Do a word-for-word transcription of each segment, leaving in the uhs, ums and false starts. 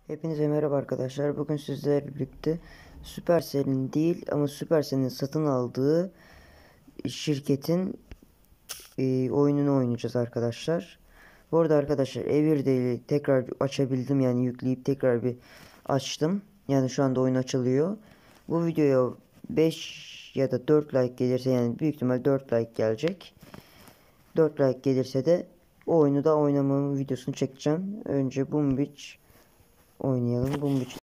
Hepinize merhaba arkadaşlar. Bugün sizlerle birlikte Supercell'in değil ama Supercell'in satın aldığı şirketin e, oyununu oynayacağız arkadaşlar. Bu arada arkadaşlar Everyday'i tekrar açabildim, yani yükleyip tekrar bir açtım. Yani şu anda oyun açılıyor. Bu videoya beş ya da dört like gelirse, yani büyük ihtimal dört like gelecek. dört like gelirse de o oyunu da oynamamın videosunu çekeceğim. Önce Boom Beach oynayalım. Boom Beach.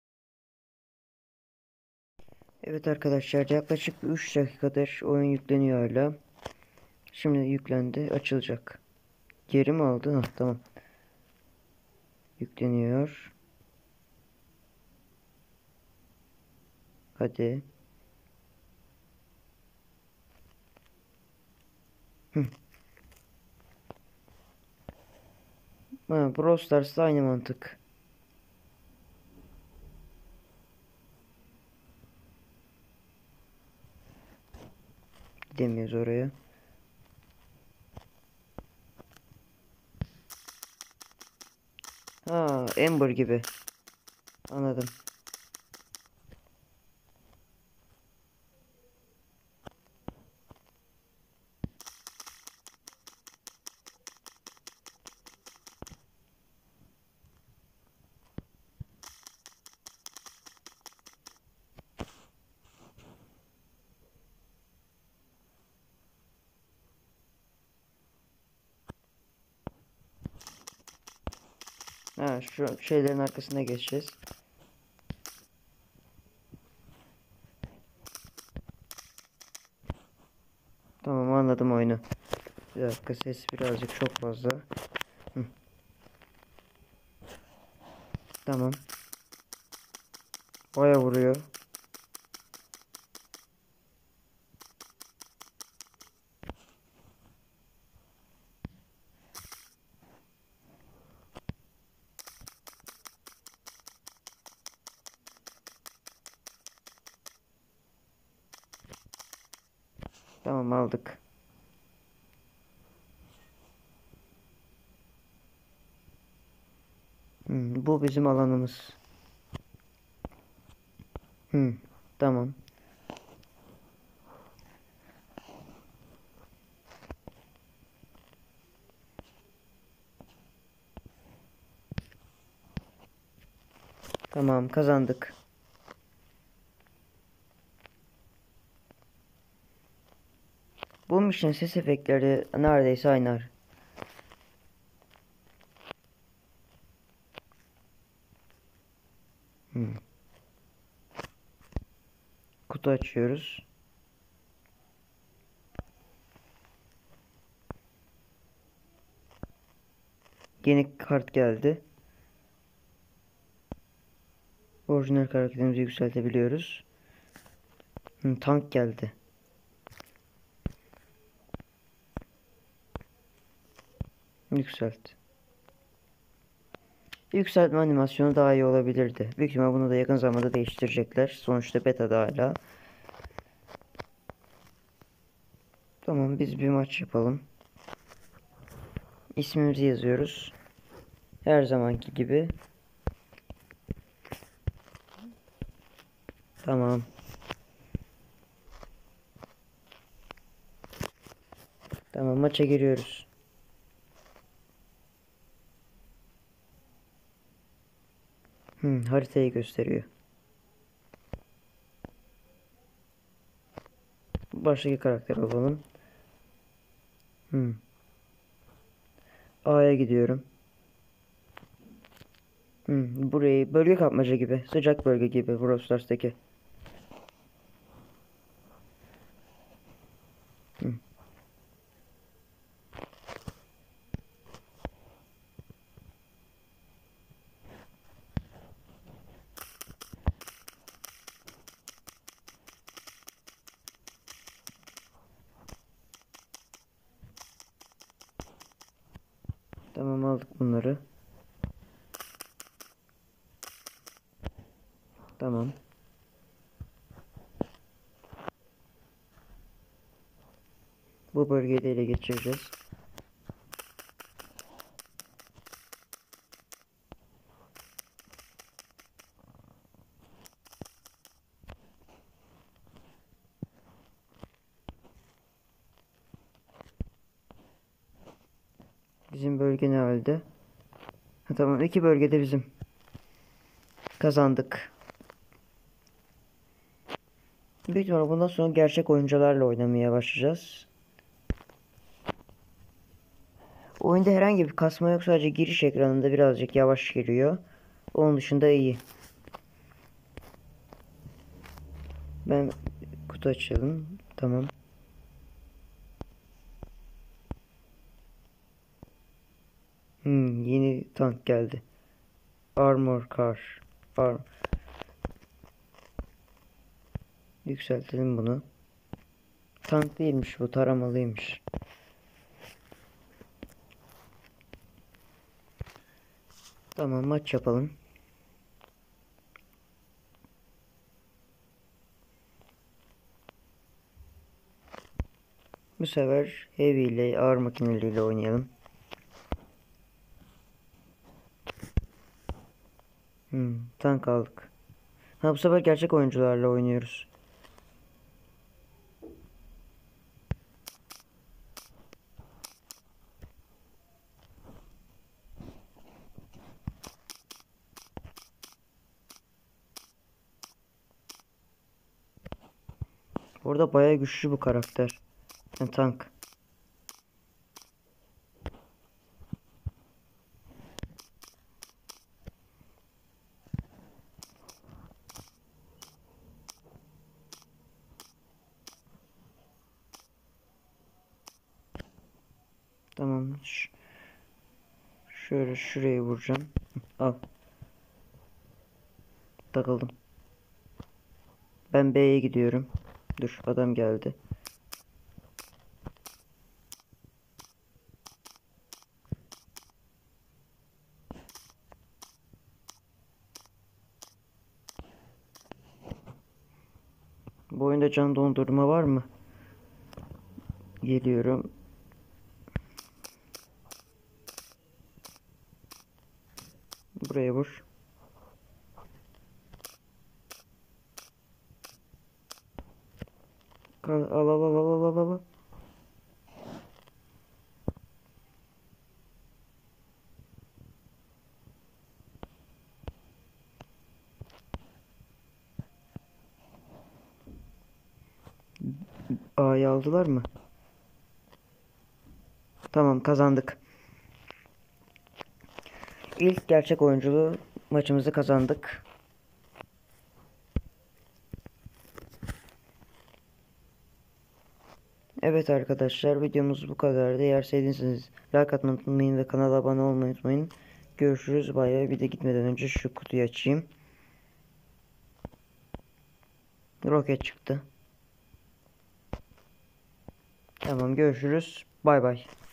Evet arkadaşlar, yaklaşık üç dakikadır oyun yükleniyor hala. Şimdi yüklendi, açılacak. Geri mi aldı? Hah, tamam. Yükleniyor. Hadi. Hı. Ha, Brawl Stars'la aynı mantık. Gidemiyoruz oraya. Ha, Ember gibi. Anladım. Ha, şu şeylerin arkasına geçeceğiz. Tamam, anladım oyunu. Bir dakika, ses birazcık çok fazla. Hı. Tamam. Baya vuruyor. Tamam, aldık. Hı, bu bizim alanımız. Hı, tamam. Tamam, kazandık. Bu için ses efektleri neredeyse aynı. Hmm. Kutu açıyoruz. Yeni kart geldi. Orijinal karakterimizi yükseltebiliyoruz. Hmm, tank geldi. Yükselt. Yükseltme animasyonu daha iyi olabilirdi. Büyük ihtimal bunu da yakın zamanda değiştirecekler. Sonuçta beta'da hala. Tamam, biz bir maç yapalım. İsmimizi yazıyoruz. Her zamanki gibi. Tamam. Tamam, maça giriyoruz. Hmm, haritayı gösteriyor. Baştaki karakter alalım. Hmm. A'ya gidiyorum. Hmm, burayı bölge kapmaca gibi. Sıcak bölge gibi Brawl Stars'taki. Hmm. Tamam, aldık bunları. Tamam. Bu bölgeyi de ele geçireceğiz. Bizim bölge ne halde? Ha, tamam, iki bölgede bizim. Kazandık. Büyük ihtimalle bundan sonra gerçek oyuncularla oynamaya başlayacağız. Oyunda herhangi bir kasma yok, sadece giriş ekranında birazcık yavaş giriyor. Onun dışında iyi. Ben kutu açalım. Tamam. Hmm, yeni tank geldi. Armor car. Ar Yükseltelim bunu. Tank değilmiş bu, taramalıymış. Tamam, maç yapalım. Bu sefer heavy ile ağır makineleriyle oynayalım. Hmm, tank aldık. Ha, bu sefer gerçek oyuncularla oynuyoruz. Orada bayağı güçlü bu karakter. Yani tank. Tamam. Ş şöyle şuraya vuracağım. Al. Takıldım. Ben B'ye gidiyorum. Dur, adam geldi. Bu oyunda can dondurma var mı? Geliyorum. Buraya vur. Al al al al al al al. A'yı aldılar mı? Tamam, kazandık. İlk gerçek oyunculu maçımızı kazandık. Evet arkadaşlar, videomuz bu kadardı. Eğer sevdiyseniz like atmayı unutmayın ve kanala abone olmayı unutmayın. Görüşürüz. Bay. Bir de gitmeden önce şu kutuyu açayım. Roket çıktı. Tamam, görüşürüz. Bay bay.